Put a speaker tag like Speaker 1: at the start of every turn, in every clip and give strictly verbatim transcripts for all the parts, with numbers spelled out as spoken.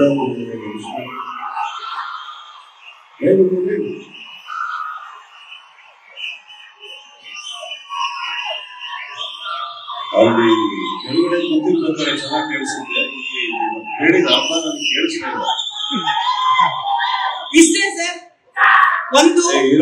Speaker 1: ಅಲ್ಲಿ ಕೆಳಗಡೆ ಕೂತಿರ್ಬೇಕಾದ್ರೆ ಚೆನ್ನಾಗಿ ಕೇಳಿಸಿದ್ದೆ, ಹೇಳಿದ ಅರ್ಥ ನನಗೆ ಕೇಳಿಸ್ಲಿಲ್ಲ.
Speaker 2: ಇಷ್ಟೇ ಸರ್. ಒಂದು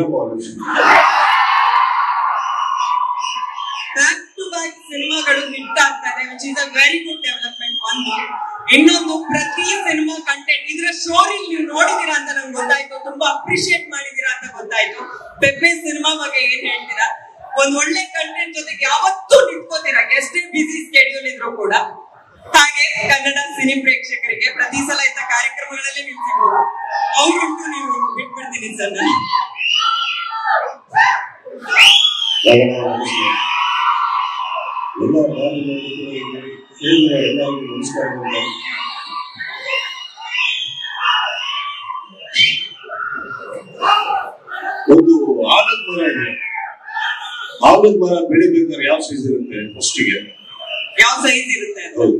Speaker 2: ಬ್ಯಾಕ್ ಟು ಬ್ಯಾಕ್ ಸಿನಿಮಾಗಳು ಹಿಟ್ ಆಗ್ತಾರೆ, which is a very good development. ಒಂದು ಇನ್ನೊಂದು, ಪ್ರತಿ ಸಿನಿಮಾ ಕಂಟೆಂಟ್ ಇದರ ಸ್ಟೋರಿ ನೀವು ನೋಡಿದೀರಾ ಅಂತ ನಂಗೆ ಗೊತ್ತಾಯ್ತು, ತುಂಬಾ ಅಪ್ರಿಶಿಯೇಟ್ ಮಾಡಿದೀರಾ ಅಂತ ಗೊತ್ತಾಯ್ತು. ಪೆಪ್ಪೆ ಸಿನಿಮಾ ಬಗ್ಗೆ ಏನ್ ಹೇಳ್ತೀರಾ? ಒಂದ್ ಒಳ್ಳೆ ಕಂಟೆಂಟ್ ಜೊತೆಗೆ ಯಾವತ್ತೂ ನಿಂತ್ಕೋತೀರಾ, ಎಷ್ಟೇ ಬಿಸಿ ಸ್ಕೆಡ್ಯೂಲ್ ಇದ್ರು ಕೂಡ. ಹಾಗೆ ಕನ್ನಡ ಸಿನಿ ಪ್ರೇಕ್ಷಕರಿಗೆ ಪ್ರತಿ ಸಲ ಇಂಥ ಕಾರ್ಯಕ್ರಮಗಳಲ್ಲಿ ನೀವು ಸಿಗೋದು, ಅವ್ರುಂಟು ನೀವು ಬಿಟ್ಬಿಡ್ತೀನಿ ಸರ್.
Speaker 1: ನಮಸ್ಕಾರ. ಒಂದು ಆಲದ ಮರ ಇದೆ, ಆಲದ ಮರ ಬೆಳಿಬೇಕಾದ್ರೆ ಯಾವ ಸೈಜ್ ಇರುತ್ತೆ? ಫಸ್ಟಿಗೆ
Speaker 2: ಯಾವ ಸೈಜ್ ಇರುತ್ತೆ?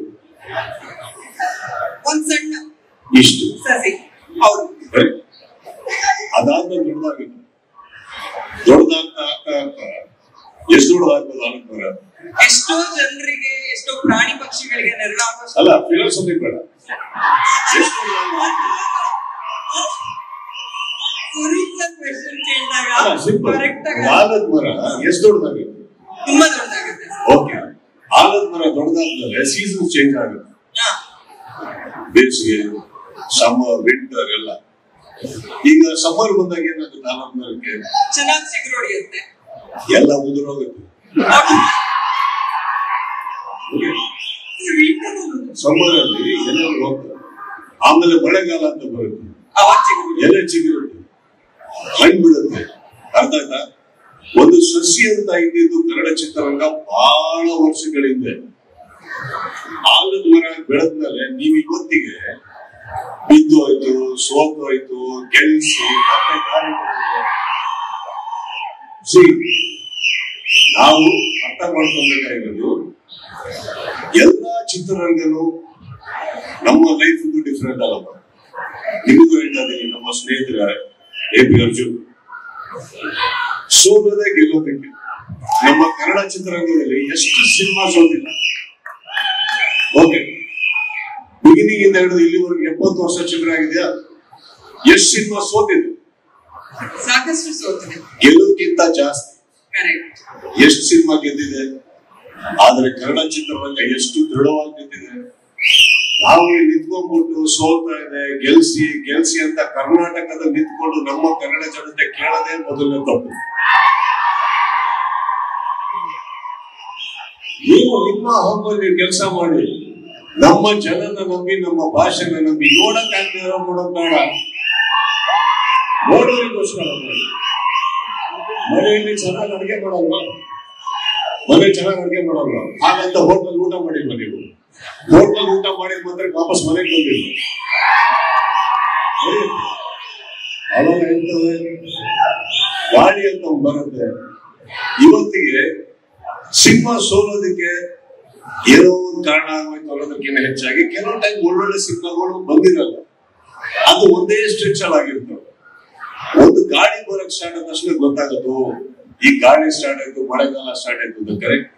Speaker 2: ಒಂದ್ ಸಣ್ಣ
Speaker 1: ಇಷ್ಟು
Speaker 2: ಸಸಿ. ಹೌದು.
Speaker 1: ಅದಾದ್ಮೇಲೆ ದೊಡ್ಡದಾಗುತ್ತೆ, ದೊಡ್ಡದಾಗ್ತಾ ಆಗ್ತಾ ಆಗ್ತಾ ಎಷ್ಟು ದೊಡ್ಡದಾಗ್ತದೆ ಆಲದ ಮರ?
Speaker 2: ಎಷ್ಟೋ ಜನರಿಗೆ, ಎಷ್ಟೋ ಪ್ರಾಣಿ ಪಕ್ಷಿಗಳಿಗೆ ನೆರವಾಗೋ.
Speaker 1: ಅಲ್ಲ, ಫಿಲಾಸಫಿ ಬೇಡ. ಆಲದ ಮರ ಎಷ್ಟು ದೊಡ್ಡದಾಗುತ್ತೆ?
Speaker 2: ತುಂಬಾ ದೊಡ್ಡದಾಗುತ್ತೆ.
Speaker 1: ಓಕೆ, ಆಲದ ಮರ ದೊಡ್ಡದಾದ್ಮೇಲೆ ಸೀಸನ್ ಚೇಂಜ್ ಆಗುತ್ತೆ. ಬೇಸಿಗೆ, ಸಮ್ಮರ್, ವಿಂಟರ್ ಎಲ್ಲ. ಈಗ ಸಮ್ಮರ್ ಬಂದಾಗ ಏನಾಗುತ್ತೆ? ಆಲದ ಮರಕ್ಕೆ
Speaker 2: ಚೆನ್ನಾಗಿ ಚಿಗುರು ಹೊಡೆಯುತ್ತೆ,
Speaker 1: ಎಲ್ಲ ಉದುರೋಗುತ್ತೆ. ಸಮ್ಮರ್ ಅಲ್ಲಿ ಎಲ್ಲ ಹೋಗ್ತಾರೆ. ಆಮೇಲೆ ಮಳೆಗಾಲ ಅಂತ ಬರುತ್ತೆ, ಎಲೆ ಚಿಗುರುತ್ತೆ, ಹಣ್ಣು ಬಿಡುತ್ತೆ. ಅರ್ಥ ಆಯ್ತಾ? ಒಂದು ಸಸಿ ಅಂತ ಇದ್ದಿದ್ದು ಕನ್ನಡ ಚಿತ್ರರಂಗ ಬಹಳ ವರ್ಷಗಳಿಂದ. ಆಲದ ಮರ ಬೆಳೆದ್ಮೇಲೆ ನೀವು ಇವತ್ತಿಗೆ ಬಿದ್ದು ಹೋಯ್ತು, ಸೋತು ಹೋಯ್ತು, ಗೆಲ್ಸಿ ಮತ್ತೆ ನಾವು ಅರ್ಥ ಮಾಡ್ಕೊಬೇಕಾಗಿರೋದು, ಎಲ್ಲಾ ಚಿತ್ರರಂಗನು ನಮ್ಮ ಲೈಫ್ ಡಿಫ್ರೆಂಟ್ ಅಲ್ಲಪ್ಪ. ನಿಮಗೂ ಹೇಳ್ತಾ ಇದ್ದೀನಿ, ನಮ್ಮ ಸ್ನೇಹಿತರ ಎ ಪಿ ಅರ್ಜುನ್ ಸೋಲದೆ ಗೆಲ್ಲೋದಕ್ಕೆ ನಮ್ಮ ಕನ್ನಡ ಚಿತ್ರರಂಗದಲ್ಲಿ ಎಷ್ಟು ಸಿನಿಮಾ ಸೋತಿಲ್ಲ. ಓಕೆ, ಬಿಗಿನಿಂಗ್ ಇಂದ ಹಿಡಿದು ಇಲ್ಲಿವರೆಗೆ ಎಪ್ಪತ್ತು ವರ್ಷ ಚಿತ್ರ ಆಗಿದೆಯಾ? ಎಷ್ಟು ಸಿನಿಮಾ ಸೋತಿದೆ?
Speaker 2: ಸಾಕಷ್ಟು ಸೋತಿದೆ.
Speaker 1: ಗೆಲ್ಲೋಕ್ಕಿಂತ ಜಾಸ್ತಿ ಎಷ್ಟು ಸಿನಿಮಾ ಗೆದ್ದಿದೆ. ಆದ್ರೆ ಕನ್ನಡ ಚಿತ್ರರಂಗ ಎಷ್ಟು ದೃಢವಾಗಿ ನಿಂತಿದೆ. ನಾವು ನಿಂತ್ಕೊಂಡ್ಬಿಟ್ಟು ಸೋಲ್ತಾ ಇದೆ, ಗೆಲ್ಸಿ ಗೆಲ್ಸಿ ಅಂತ ಕರ್ನಾಟಕದಲ್ಲಿ ನಿಂತ್ಕೊಂಡು ನಮ್ಮ ಕನ್ನಡ ಜನತೆ ಕೇಳದೆ ಮೊದಲನೇ ತಪ್ಪು. ನೀವು ನಿಮ್ಮ ಹಬ್ಬಲ್ಲಿ ನೀವು ಕೆಲಸ ಮಾಡಿ, ನಮ್ಮ ಜನನ ನಂಬಿ, ನಮ್ಮ ಭಾಷೆನ ನಂಬಿ ನೋಡಕ್ ಆಗ್ತಿರೋ ನೋಡಕ್ ಬೇಡ, ನೋಡೋರಿಗೋಸ್ಕರ ಮಾಡಿ. ಮನೆಯಲ್ಲಿ ಚೆನ್ನಾಗಿ ಅಡುಗೆ ಮಾಡಲ್ವಾ? ಮನೆ ಚೆನ್ನಾಗಿ ಅಡುಗೆ ಮಾಡಲ್ವಾ? ಹಾಗಂತ ಹೋಟೆಲ್ ಊಟ ಮಾಡಿಲ್ವ ನೀವು? ಹೋಟೆಲ್ ಊಟ ಮಾಡಿದ ಮಾತ್ರ ವಾಪಸ್ ಮನೆಗೆ ಬಂದಿಲ್ವ? ಅವಾಗ ಎಂತದೆ ಗಾಳಿ ಅಂತ ಬರುತ್ತೆ. ಇವತ್ತಿಗೆ ಸಿನಿಮಾ ಸೋಲೋದಕ್ಕೆ ಏನೋ ಒಂದು ಕಾರಣ ಆಗೋಯ್ತು ಅನ್ನೋದಕ್ಕಿಂತ ಹೆಚ್ಚಾಗಿ ಕೆಲವು ಟೈಮ್ ಒಳ್ಳೊಳ್ಳೆ ಸಿನಿಮಾಗಳು ಬಂದಿರಲ್ಲ. ಅದು ಒಂದೇ ಸ್ಟ್ರೆಚ್ ಅಲ್ಲಿ ಆಗಿರ್ತವೆ. ಒಂದು ಗಾಳಿ ಬರಕ್ ಸ್ಟಾರ್ಟ್ ಆದ ತಕ್ಷಣ ಗೊತ್ತಾಗತ್ತು ಈ ಗಾಳಿ ಸ್ಟಾರ್ಟ್ ಆಯ್ತು, ಮಳೆಗಾಲ ಸ್ಟಾರ್ಟ್ ಆಯ್ತು ಅಂತ. ಕರೆಕ್ಟ್.